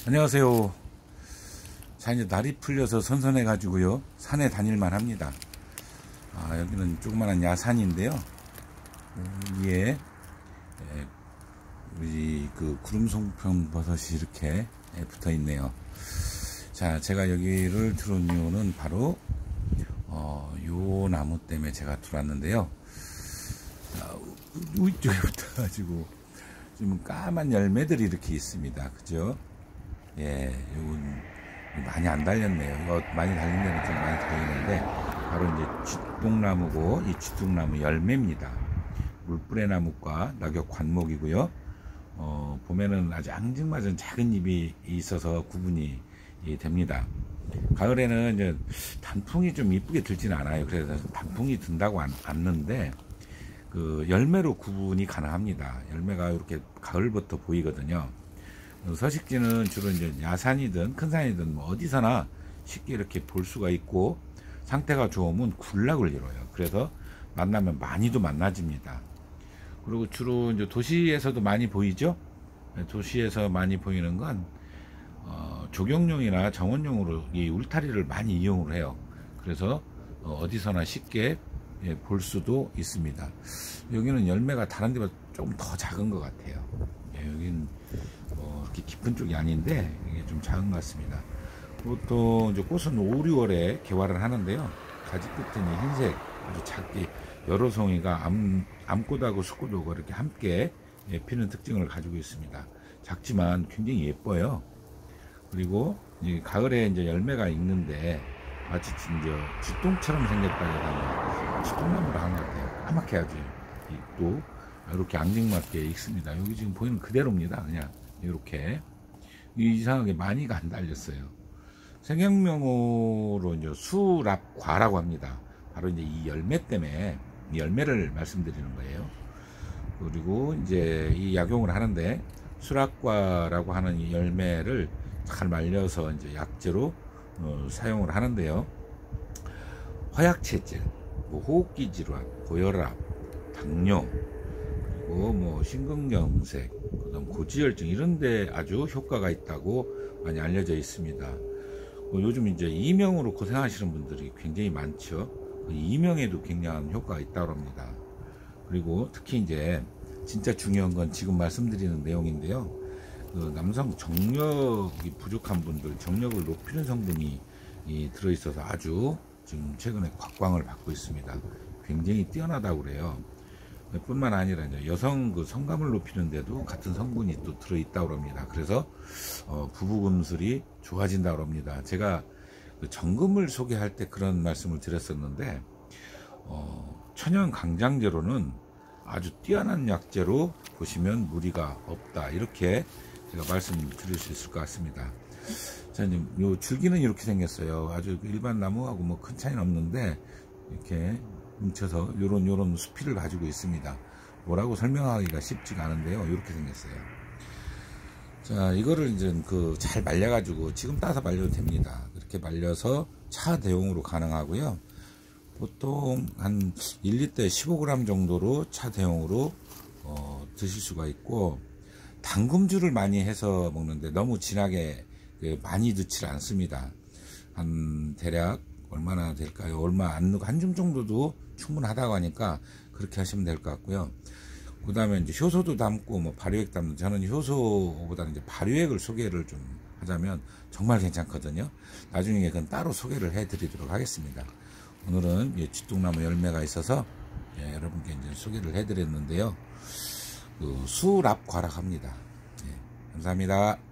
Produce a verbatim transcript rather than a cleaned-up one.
안녕하세요. 자, 이제 날이 풀려서 선선해 가지고요 산에 다닐만 합니다. 아, 여기는 조그만한 야산인데요, 위에 우리 그 구름송편 버섯이 이렇게 붙어 있네요. 자, 제가 여기를 들어온 이유는 바로 어, 요 나무 때문에 제가 들어왔는데요. 자, 위쪽에 붙어 가지고 지금 까만 열매들이 이렇게 있습니다. 그죠? 예, 요건 많이 안 달렸네요. 이거 많이 달린 데는 좀 많이 달리는데, 바로 이제 쥐똥나무고, 이 쥐똥나무 열매입니다. 물뿌레 나무과 낙엽 관목이고요. 어, 봄에는 아주 앙증맞은 작은 잎이 있어서 구분이 됩니다. 가을에는 이제 단풍이 좀 이쁘게 들지는 않아요. 그래서 단풍이 든다고 안, 않는데, 그 열매로 구분이 가능합니다. 열매가 이렇게 가을부터 보이거든요. 서식지는 주로 이제 야산이든 큰 산이든 뭐 어디서나 쉽게 이렇게 볼 수가 있고, 상태가 좋으면 군락을 이뤄요. 그래서 만나면 많이도 만나집니다. 그리고 주로 이제 도시에서도 많이 보이죠. 도시에서 많이 보이는 건 어, 조경용이나 정원용으로 이 울타리를 많이 이용을 해요. 그래서 어, 어디서나 쉽게 예, 볼 수도 있습니다. 여기는 열매가 다른 데보다 조금 더 작은 것 같아요. 예, 여기는 뭐 이렇게 깊은 쪽이 아닌데 이게 좀 작은 것 같습니다. 보통 이제 꽃은 오, 유월에 개화를 하는데요. 가지 끝은 흰색 아주 작게 여러 송이가 암, 암꽃하고 수꽃하고 이렇게 함께 예, 피는 특징을 가지고 있습니다. 작지만 굉장히 예뻐요. 그리고 이제 가을에 이제 열매가 익는데 마치 이제 쥐똥처럼 생겼다기보다는 쥐똥나무로 하는 것 같아요. 까맣게 아주 익고 이렇게 앙증맞게 익습니다. 여기 지금 보이는 그대로입니다. 그냥 이렇게 이상하게 많이가 안 달렸어요. 생명명으로 이제 수랍과라고 합니다. 바로 이제 이 열매 때문에 이 열매를 말씀드리는 거예요. 그리고 이제 이 약용을 하는데, 수락과라고 하는 이 열매를 잘 말려서 이제 약재로 어, 사용을 하는데요. 허약체질, 뭐 호흡기 질환, 고혈압, 당뇨, 그리고 뭐 심근경색, 그다음 고지혈증 이런데 아주 효과가 있다고 많이 알려져 있습니다. 뭐 요즘 이제 이명으로 고생하시는 분들이 굉장히 많죠. 이명에도 굉장한 효과가 있다고 합니다. 그리고 특히 이제 진짜 중요한 건 지금 말씀드리는 내용인데요. 그 남성 정력이 부족한 분들, 정력을 높이는 성분이 들어있어서 아주 지금 최근에 곽광을 받고 있습니다. 굉장히 뛰어나다고 그래요. 뿐만 아니라 이제 여성 그 성감을 높이는 데도 같은 성분이 또 들어있다고 합니다. 그래서 어, 부부금술이 좋아진다고 합니다. 제가 그 정금을 소개할 때 그런 말씀을 드렸었는데, 어, 천연 강장제로는 아주 뛰어난 약재로 보시면 무리가 없다, 이렇게 제가 말씀드릴 수 있을 것 같습니다. 자, 이제 요 줄기는 이렇게 생겼어요. 아주 일반 나무하고 뭐 큰 차이는 없는데 이렇게 뭉쳐서 요런 요런 수피를 가지고 있습니다. 뭐라고 설명하기가 쉽지가 않은데요. 이렇게 생겼어요. 자, 이거를 이제 그 잘 말려 가지고 지금 따서 말려도 됩니다. 이렇게 말려서 차 대용으로 가능하고요. 보통 한 일 리터에 십오 그램 정도로 차 대용으로 어, 드실 수가 있고, 당금주를 많이 해서 먹는데 너무 진하게 많이 넣지 않습니다. 한 대략 얼마나 될까요? 얼마 안 넣고 한 줌 정도도 충분하다고 하니까 그렇게 하시면 될 것 같고요. 그 다음에 이제 효소도 담고 뭐 발효액 담는, 저는 효소보다는 이제 발효액을 소개를 좀 하자면 정말 괜찮거든요. 나중에 그건 따로 소개를 해 드리도록 하겠습니다. 오늘은 쥐똥나무 열매가 있어서 예, 여러분께 이제 소개를 해 드렸는데요. 그 수랍과라고 합니다. 예, 감사합니다.